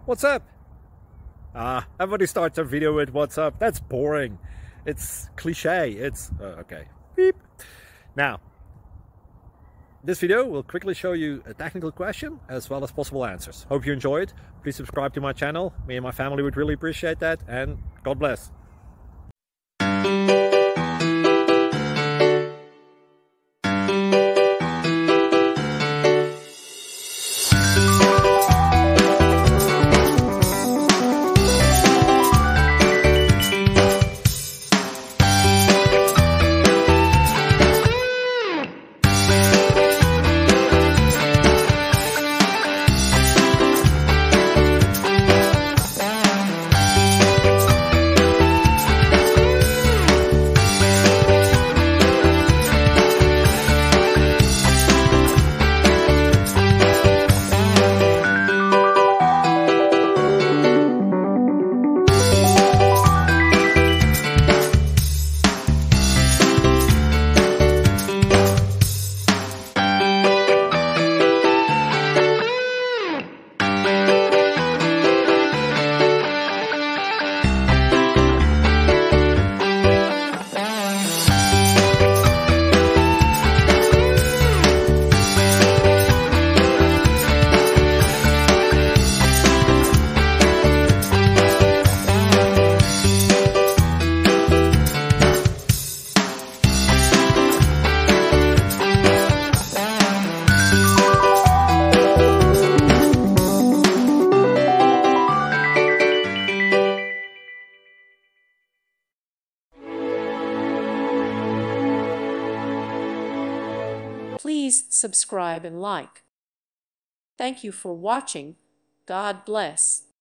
What's up? Everybody starts their video with what's up. That's boring. It's cliche. It's okay. Beep. Now, this video will quickly show you a technical question as well as possible answers. Hope you enjoy it. Please subscribe to my channel. Me and my family would really appreciate that, and God bless. Please subscribe and like. Thank you for watching. God bless.